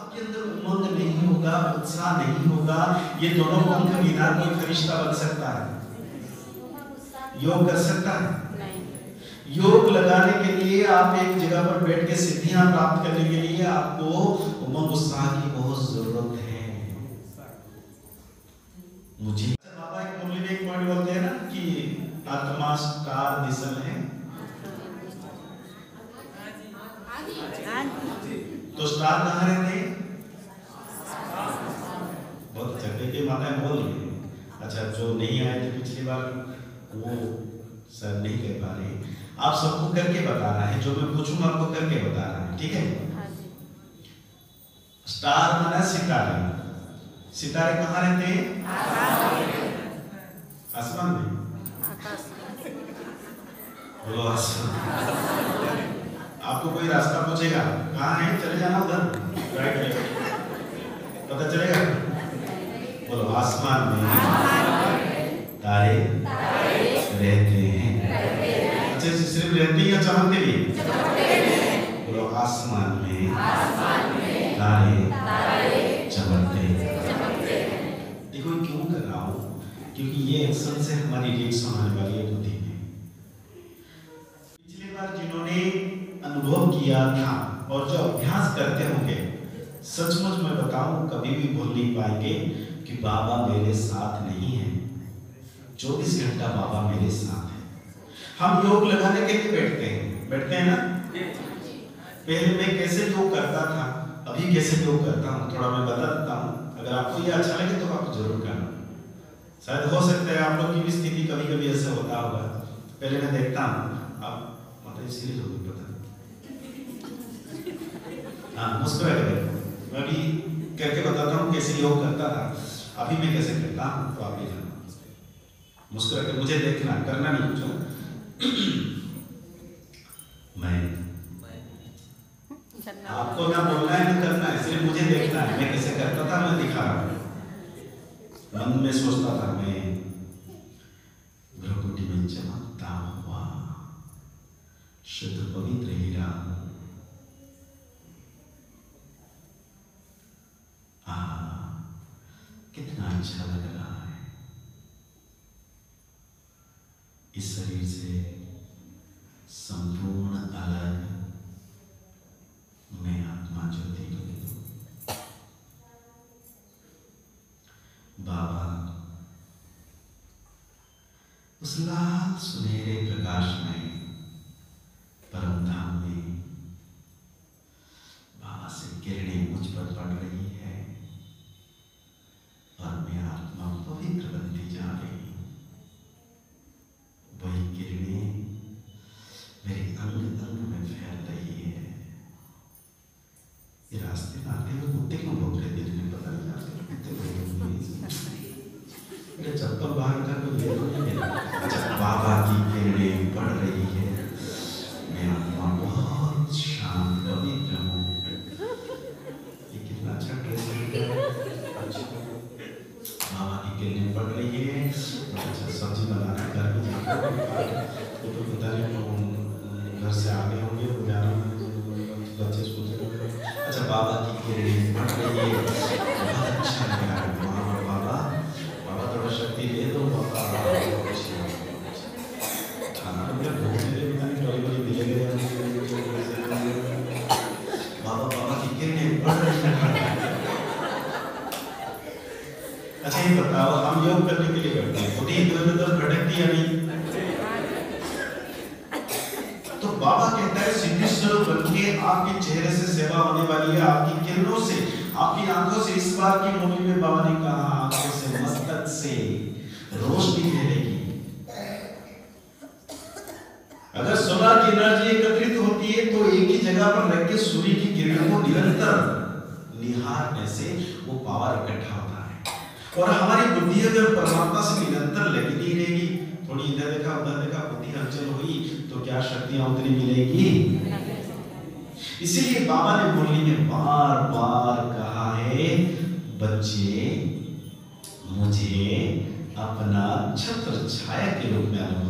आपके अंदर उमंग नहीं होगा, उत्साह नहीं होगा, ये दोनों पंख बिना कोई फरिश्ता बन सकता है? योग कर सकता है? योग लगाने के लिए आप एक जगह पर बैठ के सिद्धियां प्राप्त करने के लिए आपको उमंग उत्साह की बहुत जरूरत है। मुझे बाबा एक मुरली में एक पॉइंट बोलते हैं ना कि आत्मा स्टार मिशन है, तो स्टार कहाँ रहते हैं? बहुत झगड़े के माता बोल रही है। अच्छा, जो नहीं आए थे पिछली बार वो सर नहीं कह पा रहे, आप सबको करके बताना है, जो मैं पूछूंगा आपको करके बताना है, ठीक है? स्टार माना सितारे। सितारे कहाँ रहते हैं? आसमान में। बोलो आसमान। आपको कोई रास्ता पूछेगा कहाँ है, चले जाना उधर, राइट, पता चलेगा। बोलो आसमान में तारे रहते हैं। अच्छे से सिर्फ रहते या चमकते भी? बोलो आसमान में तारे चमकते हैं। देखो क्यों कर रहा हूँ, क्योंकि ये एक्शन से हमारी रिएक्शन आने वाली है बुद्धि में। पिछली बार जिन्होंने अनुभव किया था और जो अभ्यास करते होंगे, सचमुच मैं बताऊं कभी भी भूल नहीं पाएंगे कि बाबा मेरे साथ नहीं है। 24 घंटा बाबा मेरे साथ है। हम योग लगाने के लिए बैठते हैं ना। पहले मैं कैसे योग करता था, अभी कैसे योग करता हूँ, थोड़ा मैं बता देता हूँ। अगर आपको ये अच्छा लगे तो आप जरूर करना। शायद हो सकता है आप लोग की भी स्थिति कभी कभी ऐसे होता होगा। पहले मैं देखता हूँ, आप मतलब सीरियस होगी, पता हाँ, मुस्कुरा के देखो। मैं भी करके बताता हूँ कैसे योग करता था, अभी मैं कैसे करता हूँ, तो आप भी जानना। मुस्कुरा के मुझे देखना, करना नहीं कुछ। मैं आपको ना बोलना है ना करना है, सिर्फ मुझे देखना है। मैं कैसे करता था मैं दिखा रहा हूँ। मन में सोचता था मैं भ्रकुटी में चमकता हुआ शुद्ध पवित्र हीरा हूँ। कितना अच्छा लग रहा है। इस शरीर से संपूर्ण अलग मैं आत्मा ज्योति हूँ। बाबा उस लाल सुनहरे प्रकाश में परम धाम में बाबा से किरणें मुझ पर पड़ रही है और मैं आत्मा पवित्र बनती जा रही हूँ। वही किरणें मेरे अंग अंग में फैल रही है। ये रास्ते में आते हुए कुत्ते क्यों भौंक रहे थे, तुम्हें पता नहीं? आते कुत्ते मेरे चप्पल बाहर का कोई ले तो नहीं है। अच्छा, बाबा की किरणें पड़ रही है, मैं आत्मा बहुत शांत पवित्र हूँ। ये कितना अच्छा ड्रेस है। बाबा की किरणें पड़ रही है। अच्छा, सब्जी बनाना घर में जाकर तो पता नहीं घर से आगे होंगे बच्चे स्कूल से। अच्छा, बाबा की किरणें पड़ रही है, बहुत अच्छा लग रहा है। बाबा बाबा थोड़ा शक्ति दे दो बाबा। खाना तो मेरा भूख नहीं लगी, बड़ी बड़ी मिले गए बाबा। बाबा की किरणें पड़ रही है। अच्छा, ये बताओ हम योग करने के लिए करते हैं, बुद्धि इधर उधर भटकती है नहीं? तो बाबा कहता है सिद्धि स्वरूप बनके आपके चेहरे से सेवा होने वाली है, आपकी किरणों से, आपकी आंखों से। इस बार की मुरली में बाबा ने कहा आंखों से, मस्तक से रोशनी फैलेगी। अगर सोलर की एनर्जी एकत्रित होती है तो एक ही जगह पर रख के सूर्य की किरणों को निरंतर निहारने से वो पावर इकट्ठा होता है। और हमारी बुद्धि अगर परमात्मा से निरंतर लगी नहीं रहेगी, थोड़ी इधर देखा उधर देखा, बुद्धि हलचल हुई तो क्या शक्तियां उतनी मिलेगी? इसीलिए बाबा ने मुरली में बार बार कहा है, बच्चे मुझे अपना छत्र छाया के रूप में अनुभव